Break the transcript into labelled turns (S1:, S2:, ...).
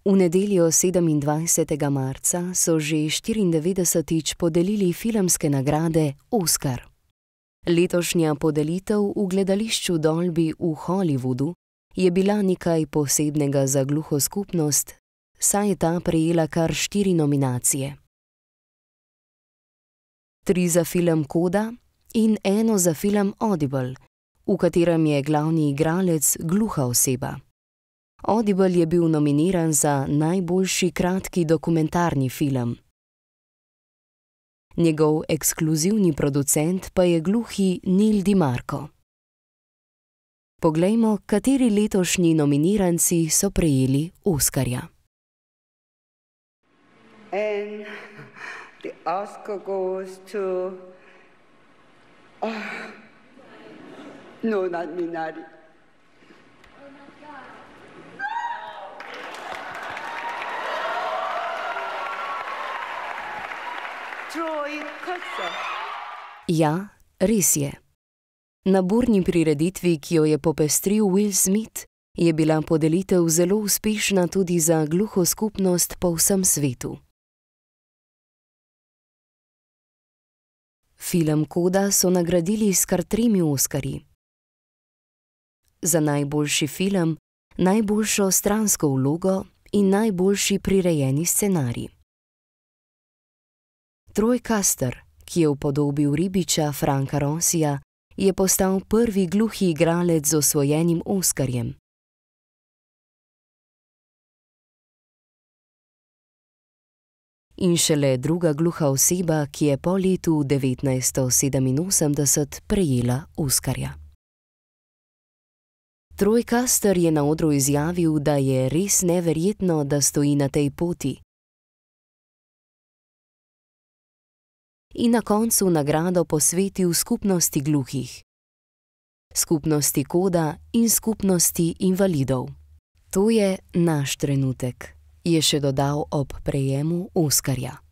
S1: V nedeljo 27. marca so že 94. podelili filmske nagrade Oscar. Letošnja podelitev v gledališču Dolby v Hollywoodu je bila nekaj posebnega za gluho skupnost, saj je ta prejela kar 4 nominacije. 3 za film Koda in 1 za film Audible, v katerem je glavni igralec gluha oseba. Audible je bil nominiran za najboljši kratki dokumentarni film. Njegov ekskluzivni producent pa je gluhi Neil DiMarco. Poglejmo, kateri letošnji nominiranci so prejeli Oskarja.
S2: And the Oscar goes to... No, not Minari. Troy Kotsur.
S1: Ja, res je. Na burni prireditvi, ki jo je popestril Will Smith, je bila podelitev zelo uspešna tudi za gluho skupnost po vsem svetu. Film Koda so nagradili s kar 3 Oskarji. Za najboljši film, najboljšo stransko vlogo in najboljši prirejeni scenarij. Troy Kotsur, ki je upodobil ribiča Franka Rossija, je postal prvi gluhi igralec z osvojenim Oskarjem. In šele druga gluha oseba, ki je po letu 1987 prejela Oskarja. Troy Kotsur je na odru izjavil, da je res neverjetno, da stoji na tej poti. In na koncu nagrado posvetil skupnosti gluhih, skupnosti Koda in skupnosti invalidov. To je naš trenutek, je še dodal ob prejemu Oskarja.